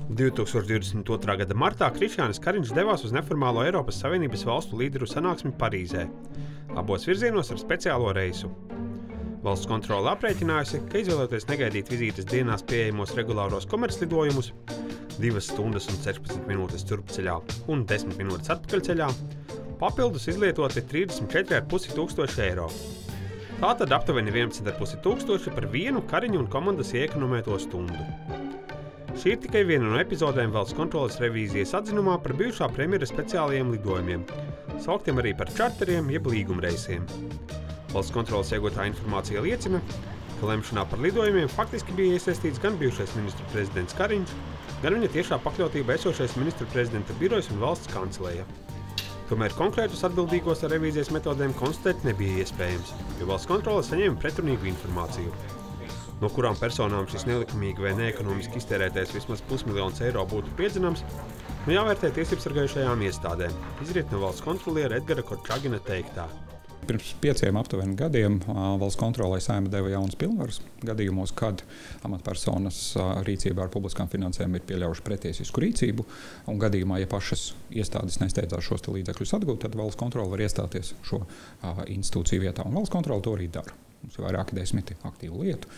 2022. gada martā Krišjānis Kariņš devās uz neformālo Eiropas Savienības valstu līderu sanāksmi Parīzē, abos virzienos ar speciālo reisu. Valsts kontrole aprēķinājusi, ka izvēloties negaidīt vizītes dienās pieejamos regulāros komerclidojumus 2 stundas un 16 minūtes turpceļā un 10 minūtes atpakaļceļā, papildus izlietoti 34,5 tūkstoši eiro. Tātad aptuveni 11,5 tūkstoši par vienu Kariņu un komandas iekonomēto stundu. Šī ir tikai viena no epizodēm valsts kontroles revīzijas atzinumā par bijušā premjera speciālajiem lidojumiem, sauktiem arī par čarteriem jeb līgumreisiem. Valsts kontroles iegūtā informācija liecina, ka lemšanā par lidojumiem faktiski bija iesaistīts gan bijušais ministru prezidents Kariņš, gan viņa tiešā pakļautībā esošais ministru prezidenta birojs un valsts kanceleja. Tomēr konkrētus atbildīgos ar revīzijas metodēm konstatēt nebija iespējams, jo valsts kontrole saņēma pretrunīgu informāciju, no kurām personām šis nelikumīgi vai neekonomiski iztērētais vismaz pusmiljons eiro būtu piedzināms, jāvērtē tiesībsargājušajām iestādēm, izriet no valsts kontroliera Edgara Korčagina teiktā. Pirms 5 aptuveni gadiem valsts kontrolei Saeima deva jaunas pilnvaras gadījumos, kad amatpersonas rīcībā ar publiskām finansēm ir pieļaujuši pretiesisku rīcību, un gadījumā, ja pašas iestādes nesteidzās šos līdzekļus atgūt, tad valsts kontrole var iestāties šo institūciju vietā, un valsts kontrole to arī dara. Mums ir vairāki 10 aktīvu lietu,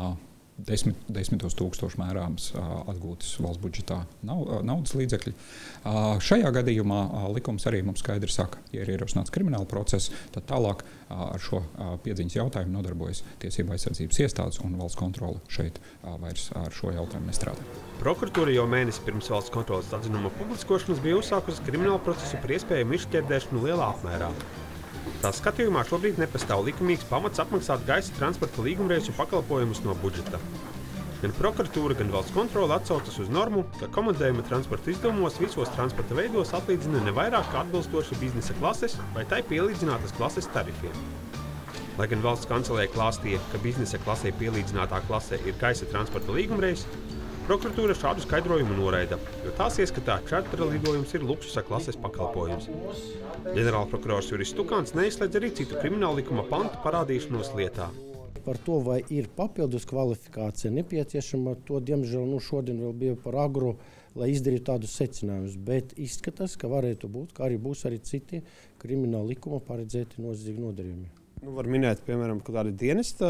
10 tūkstoši mērāms atgūtas valsts budžetā naudas līdzekļi. Šajā gadījumā likums arī mums skaidri saka, ja ir ierosināts krimināla process, tad tālāk ar šo piedziņas jautājumu nodarbojas tiesību aizsardzības iestādes, un valsts kontrole šeit vairs ar šo jautājumu nestrādā. Prokuratūra jau mēnesi pirms valsts kontroles atzinuma publiskošanas bija uzsākusi kriminālu procesu par iespējamu izšķērdēšanu lielā apmērā. Tā skatījumā šobrīd nepastāv likumīgs pamats apmaksāt gaisa transporta līgumreisu pakalpojumus no budžeta. Gan prokuratūra, gan valsts kontrole atsaucas uz normu, ka komandējuma transporta izdevumos visos transporta veidos atlīdzina ne vairāk kā atbilstoši biznesa klases vai tai pielīdzinātas klases tarifiem. Lai gan valsts kancelēja klāstīja, ka biznesa klasē pielīdzinātā klase ir gaisa transporta līgumreis, prokuratūra šādu skaidrojumu noraida, jo tās ieskatā čartera lidojums ir luksusa klases pakalpojums. Ģenerālprokurors Juris Stukāns neizslēdz arī citu krimināla likuma pantu parādīšanos lietā. Par to, vai ir papildus kvalifikācija nepieciešama, to diemžēl šodien vēl bija par agru, lai izdarītu tādus secinājumus, bet izskatās, ka varētu būt, ka arī būs arī citi krimināla likuma paredzēti noziedzīgi nodarījumi. Var minēt, piemēram, ka tādi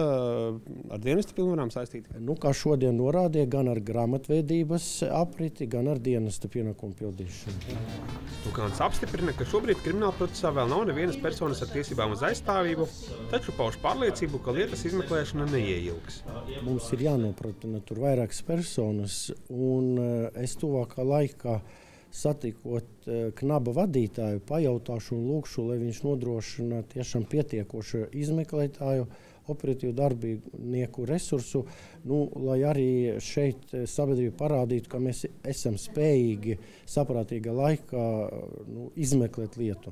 ar dienesta pilnvarām saistīti? Kā šodien norādīja, gan ar grāmatvedības apriti, gan ar dienesta pienākumu pildīšanu. Stukāns apstiprina, ka šobrīd krimināla procesā vēl nav nevienas personas ar tiesībām uz aizstāvību, taču pauž pārliecību, ka lietas izmeklēšana neieilgs. Mums ir jānopratina tur vairākas personas, un es tuvākā laikā satikot knaba vadītāju, pajautāšu un lūkšu, lai viņš nodrošina tiešām pietiekošu izmeklētāju, operatīvu darbinieku resursu, lai arī šeit sabiedrība parādītu, ka mēs esam spējīgi saprātīgā laikā izmeklēt lietu.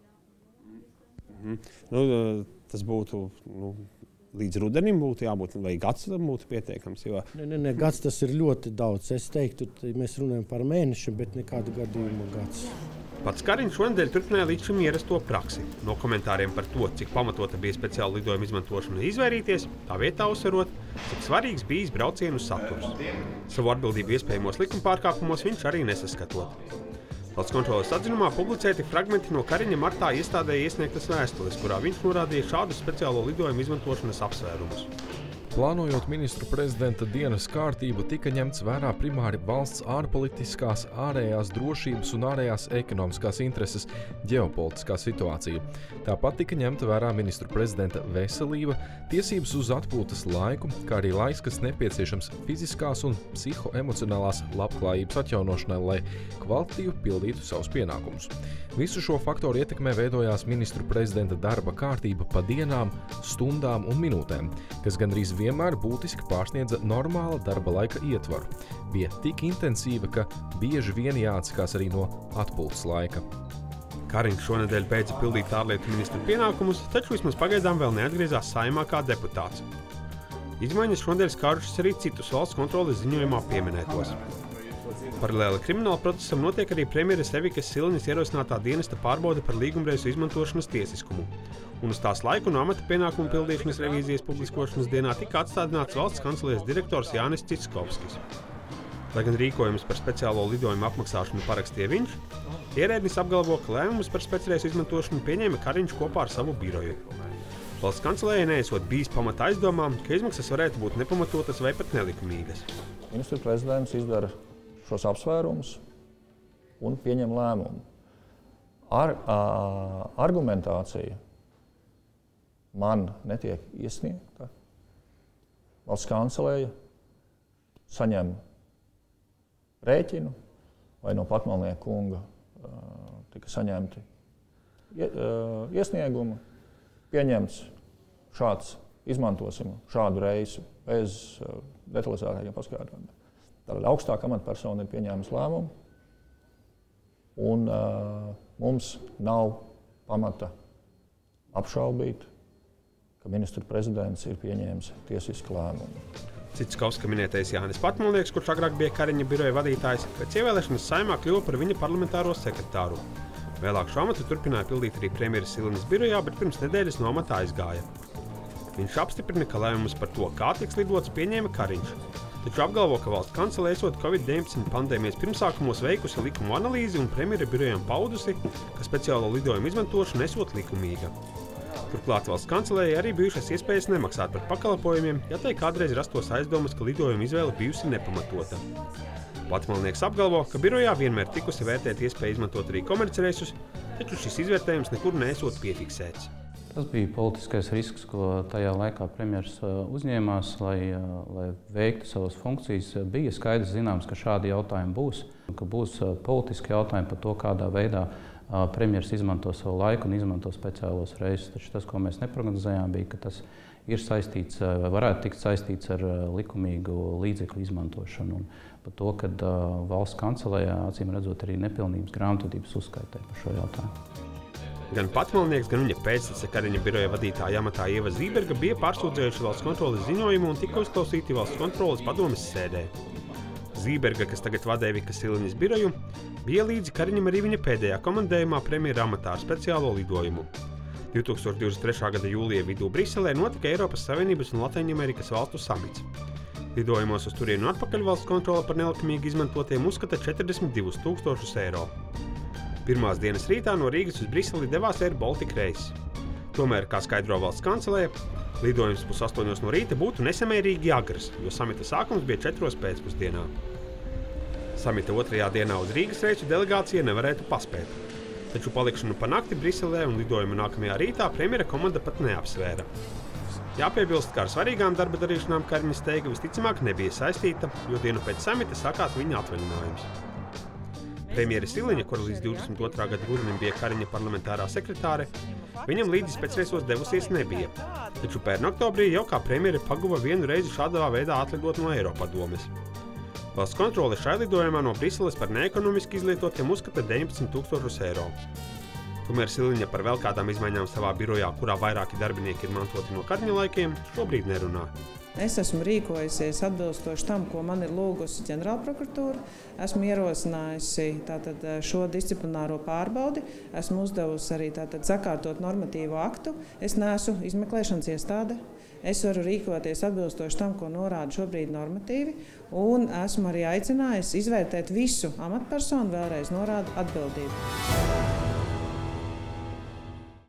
Tas būtu... Līdz rudenim būtu jābūt, vai gads būtu pieteikams? Jo... Nē, gads tas ir ļoti daudz. Es teiktu, mēs runājam par mēnešiem, bet nekādu gadījumu gads. Pats Kariņš šonedēļ turpināja līdz šim ierasto praksi. No komentāriem par to, cik pamatota bija speciāla lidojuma izmantošana izvairīties, tā vietā uzsverot, cik svarīgs bijis braucienu saturs. Savu atbildību iespējamos likumpārkāpumos viņš arī nesaskatot. Valsts kontroles atzinumā publicēti fragmenti no Kariņa martā iestādē iesniegtas vēstules, kurā viņš norādīja šādu speciālo lidojumu izmantošanas apsvērumus. Plānojot ministru prezidenta dienas kārtību, tika ņemts vērā primāri valsts ārpolitiskās, ārējās drošības un ārējās ekonomiskās intereses, ģeopolitiskā situācija. Tāpat tika ņemta vērā ministru prezidenta veselība, tiesības uz atpūtas laiku, kā arī laiks, kas nepieciešams fiziskās un psihoemocionālās labklājības atjaunošanai, lai kvalitatīvi pildītu savus pienākumus. Visu šo faktoru ietekmē veidojās ministru prezidenta darba kārtība pa dienām, stundām un minūtēm, kas gandrīz vienmēr būtiski pārsniedza normāla darba laika ietvaru. Bija tik intensīva, ka bieži vien jāatsakās arī no atpūtas laika. Kariņš šonedēļ beidza pildīt ārlietu ministru pienākumus, taču vismaz pagaidām vēl neatgriezās Saeimā kā deputāts. Izmaiņas šonedēļ skārušas arī citus valsts kontroles ziņojumā pieminētos. Paralēli krimināla procesam notiek arī premjeres Evikas Siliņas ierosinātā dienesta pārbaude par līgumreisu izmantošanas tiesiskumu. Un uz tās laiku no amata pienākumu pildīšanas revīzijas publiskošanas dienā tika atstādināts valsts kancelējas direktors Jānis Citskovskis. Lai gan rīkojumus par speciālo lidojumu apmaksāšanu parakstīja viņš, ierēdnis apgalvo, ka lēmumus par specreisu izmantošanu pieņēma Kariņš kopā ar savu biroju. Valsts kancelējai neesot bijis pamata aizdomām, ka izmaksas varētu būt nepamatotas vai pat nelikumīgas. Ministra prezidents izdara šos apsvērumus un pieņem lēmumu. Argumentācija man netiek iesniegta. Valsts kancelēja saņem rēķinu vai no Patmalnieka kunga tika saņemti iesniegumi, pieņemts šāds, izmantosim šādu reisu bez detalizētākiem paskaidrojumiem. Tātad augstāka amatpersona ir pieņēmusi lēmumu, un mums nav pamata apšaubīt, ka ministra prezidents ir pieņēmis tiesisku lēmumu. Cits Kauska minētais Jānis Patmalnieks, kurš agrāk bija Kariņa biroja vadītājs, pēc ievēlēšanas Saeimā kļuva par viņa parlamentāro sekretāru. Vēlāk šo amatu turpināja pildīt arī premjeras Siliņas birojā, bet pirms nedēļas no amata aizgāja. Viņš apstiprina, ka lēmumus par to, kā tiks lidots, pieņēma Kariņš, taču apgalvo, ka valsts kancelē esot Covid-19 pandēmijas pirmsākumos veikusi likumu analīzi un premjera birojām paudusi, ka speciālo lidojumu izmantošana esot likumīga. Turklāt valsts kancelējai arī bijušas iespējas nemaksāt par pakalpojumiem, ja tai kādreiz rastos aizdomas, ka lidojuma izvēle bijusi nepamatota. Patmalnieks apgalvo, ka birojā vienmēr tikusi vērtēt iespēju izmantot arī komercreisus, taču šis izvērtējums nekur neesot piefiksēts. Tas bija politiskais risks, ko tajā laikā premjers uzņēmās, lai veiktu savas funkcijas. Bija skaidrs zināms, ka šādi jautājumi būs, ka būs politiski jautājumi par to, kādā veidā premjers izmanto savu laiku un izmanto speciālos reisus. Taču tas, ko mēs neprognozējām, bija, ka tas ir saistīts, varētu tikt saistīts ar likumīgu līdzekļu izmantošanu un par to, ka valsts kancelējā acīm redzot arī nepilnības grāmatvedības uzskaitē par šo jautājumu. Gan Patmalnieks, gan viņa pēctece Kariņa biroja vadītāja amatā Ieva Zīberga bija pārsūdzējuši valsts kontroles ziņojumu un tika uzklausīti valsts kontroles padomes sēdē. Zīberga, kas tagad vadē Vika Siliņas biroju, bija līdzi Kariņam arī viņa pēdējā komandējumā premjera amatā ar speciālo lidojumu. 2023. gada jūlija vidū Briselē notika Eiropas Savienības un Latvijas valstu samits. Lidojumos uz turienu atpakaļ valsts kontrole par nelikumīgi izmantotiem uzskata 42,000 eiro. Pirmās dienas rītā no Rīgas uz Briseli devās Air Baltica reiss. Tomēr, kā skaidro valsts kancelēja, lidojums 7:30 no rīta būtu nesamērīgi agrs, jo samita sākums bija 4 pēcpusdienā. Samita otrajā dienā uz Rīgas reisu delegācija nevarētu paspēt. Taču palikšanu pa nakti Briselē un lidojumu nākamajā rītā premjera komanda pat neapsvēra. Jāpiebilst, ka ar svarīgām darba darīšanām Kariņa steiga visticamāk nebija saistīta, jo dienu pēc samita sākās viņa atvaļinājums. Premjera Siliņa, kura līdz 22. gada rudenim bija Kariņa parlamentārā sekretāre, viņam līdzi specreisos devusies nebija. Taču pērn oktobrī jau kā premjere paguva vienu reizi šādā veidā atlidot no Eiropadomes. Valsts kontrole šai lidojumā no Briseles par neekonomiski izlietotiem uzskata 19,000 eiro. Tomēr Siliņa par vēl kādām izmaiņām savā birojā, kurā vairāki darbinieki ir mantoti no Kariņa laikiem, šobrīd nerunā. Es esmu rīkojusies atbilstoši tam, ko man ir lūgusi ģenerālprokuratūra. Esmu ierosinājusi šo disciplināro pārbaudi, esmu uzdevusi arī sakārtot normatīvo aktu. Es neesmu izmeklēšanas iestāde. Es varu rīkoties atbilstoši tam, ko norāda šobrīd normatīvi, un esmu arī aicinājusi izvērtēt visu amatpersonu, vēlreiz norādu atbildību.